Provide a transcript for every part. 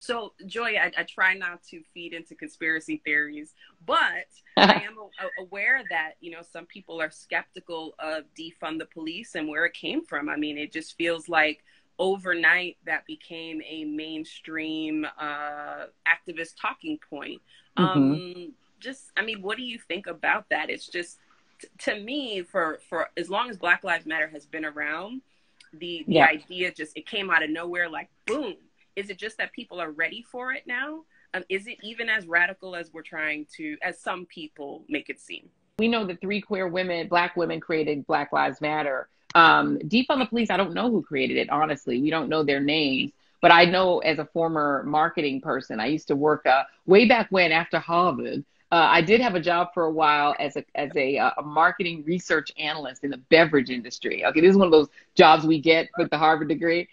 So, Joy, I try not to feed into conspiracy theories, but I am aware that, some people are skeptical of defund the police and where it came from. I mean, it just feels like overnight that became a mainstream activist talking point. Mm-hmm. What do you think about that? It's just, to me, for as long as Black Lives Matter has been around, the Yeah. idea just, it came out of nowhere, like, boom. Is it just that people are ready for it now? Is it even as radical as as some people make it seem? We know that three queer women, Black women, created Black Lives Matter. Defund the Police, I don't know who created it, honestly. We don't know their names. But I know, as a former marketing person, I used to work way back when, after Harvard. I did have a job for a while as a marketing research analyst in the beverage industry. Okay, this is one of those jobs we get with the Harvard degree.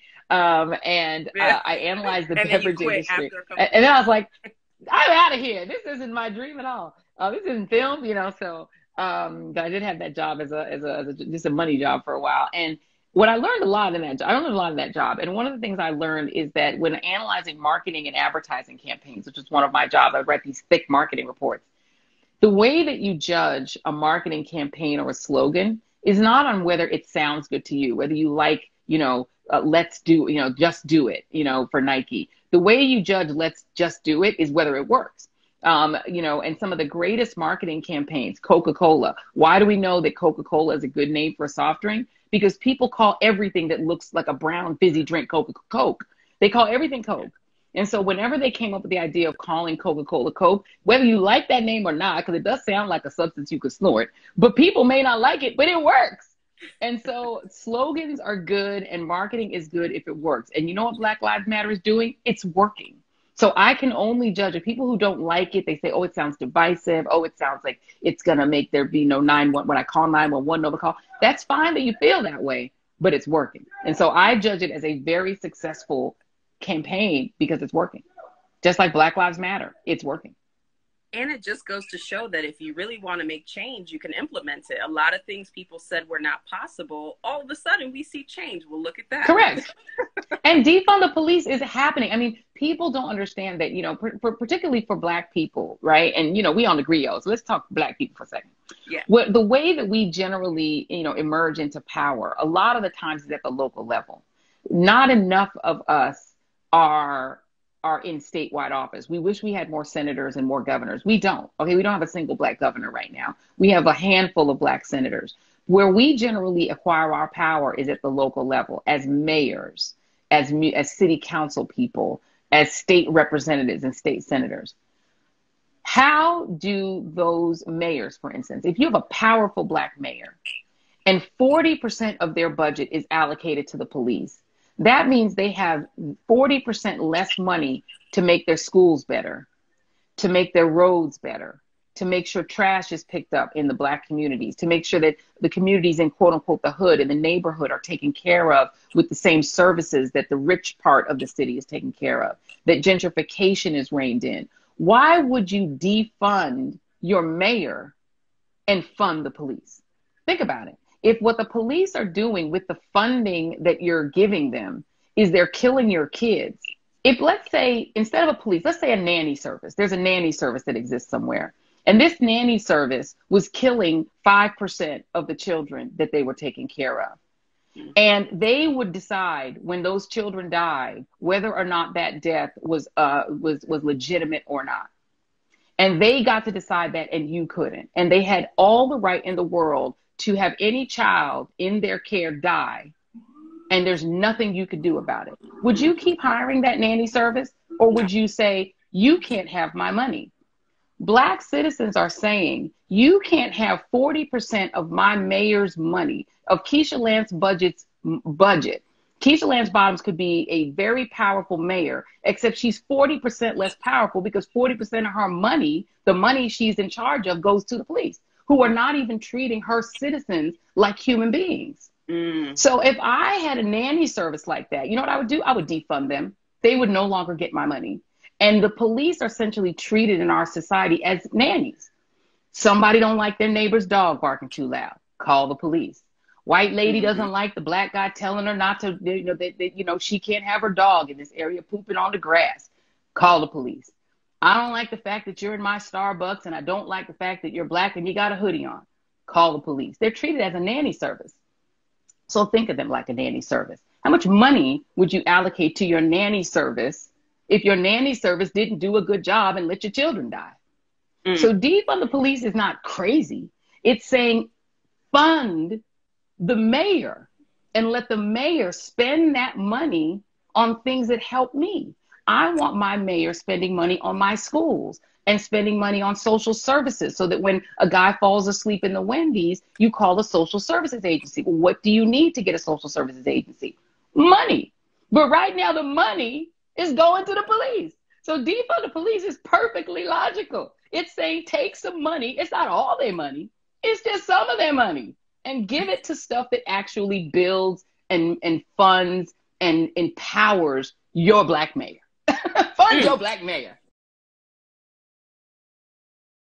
Yeah. I analyzed the And then you beverage quit industry. after a couple And then I was like, I'm out of here. This isn't my dream at all. This isn't film, so but I did have that job as just a money job for a while. And what I learned a lot in that job, I learned a lot in that job. And one of the things I learned is that when analyzing marketing and advertising campaigns, which is one of my jobs, I write these thick marketing reports. The way that you judge a marketing campaign or a slogan is not on whether it sounds good to you, whether you like, let's do, just do it, for Nike. The way you judge let's just do it is whether it works. And some of the greatest marketing campaigns, Coca-Cola. Why do we know that Coca-Cola is a good name for a soft drink? Because people call everything that looks like a brown fizzy drink Coke. They call everything Coke. And so whenever they came up with the idea of calling Coca-Cola Coke, whether you like that name or not, because it does sound like a substance you could snort, but people may not like it, but it works. And so slogans are good and marketing is good if it works. And you know what Black Lives Matter is doing? It's working. So I can only judge if people who don't like it, they say, oh, it sounds divisive. Oh, it sounds like it's going to make there be no 911 when I call 911 over call. That's fine that you feel that way, but it's working. And so I judge it as a very successful campaign because it's working. Just like Black Lives Matter, it's working. And it just goes to show that if you really want to make change, you can implement it. A lot of things people said were not possible. All of a sudden, we see change. Well, look at that. Correct. And defund the police is happening. I mean, people don't understand that, particularly for Black people, right? And, we on theGrio, so let's talk Black people for a second. Yeah. The way that we generally, emerge into power, a lot of the times is at the local level. Not enough of us are in statewide office. We wish we had more senators and more governors. We don't. Okay, we don't have a single Black governor right now. We have a handful of Black senators. Where we generally acquire our power is at the local level, as mayors, as city council people, as state representatives and state senators. How do those mayors, for instance, if you have a powerful Black mayor and 40% of their budget is allocated to the police, that means they have 40% less money to make their schools better, to make their roads better, to make sure trash is picked up in the Black communities, to make sure that the communities in quote unquote the hood and the neighborhood are taken care of with the same services that the rich part of the city is taken care of, that gentrification is reined in. Why would you defund your mayor and fund the police? Think about it. If what the police are doing with the funding that you're giving them is they're killing your kids, if let's say, instead of a police, let's say a nanny service, there's a nanny service that exists somewhere. And this nanny service was killing 5% of the children that they were taking care of. And they would decide when those children died, whether or not that death was legitimate or not. And they got to decide that, and you couldn't. And they had all the right in the world to have any child in their care die, and there's nothing you could do about it. Would you keep hiring that nanny service, or would you say, you can't have my money? Black citizens are saying, you can't have 40% of my mayor's money, of Keisha Lance budget. Keisha Lance Bottoms could be a very powerful mayor, except she's 40% less powerful because 40% of her money, the money she's in charge of, goes to the police, who are not even treating her citizens like human beings. So if I had a nanny service like that, you know what I would do? I would defund them. They would no longer get my money. And the police are essentially treated in our society as nannies. Somebody don't like their neighbor's dog barking too loud, call the police. White lady doesn't like the Black guy telling her not to, that she can't have her dog in this area pooping on the grass. Call the police. I don't like the fact that you're in my Starbucks, and I don't like the fact that you're Black and you got a hoodie on. Call the police. They're treated as a nanny service. So think of them like a nanny service. How much money would you allocate to your nanny service if your nanny service didn't do a good job and let your children die? So defund the police is not crazy. It's saying fund the mayor and let the mayor spend that money on things that help me. I want my mayor spending money on my schools and spending money on social services so that when a guy falls asleep in the Wendy's, you call the social services agency. Well, what do you need to get a social services agency? Money. But right now the money is going to the police. So defund the police is perfectly logical. It's saying take some money. It's not all their money. It's just some of their money and give it to stuff that actually builds and funds and empowers your Black mayor. Fund your Black mayor.